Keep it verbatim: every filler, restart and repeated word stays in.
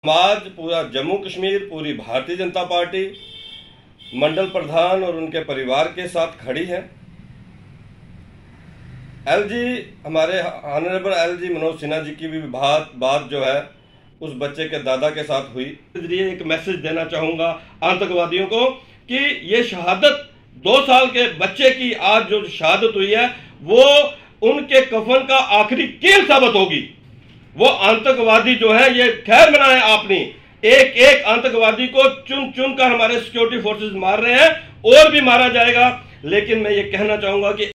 समाज, पूरा जम्मू कश्मीर, पूरी भारतीय जनता पार्टी मंडल प्रधान और उनके परिवार के साथ खड़ी है। एलजी हमारे ऑनरेबल एलजी मनोज सिन्हा जी की भी बात बात जो है उस बच्चे के दादा के साथ हुई। इसलिए एक मैसेज देना चाहूंगा आतंकवादियों को कि ये शहादत दो साल के बच्चे की आज जो शहादत हुई है वो उनके कफन का आखिरी कील साबित होगी। वो आतंकवादी जो है, ये खैर बनाए आपने, एक एक आतंकवादी को चुन चुन कर हमारे सिक्योरिटी फोर्सेस मार रहे हैं और भी मारा जाएगा। लेकिन मैं ये कहना चाहूंगा कि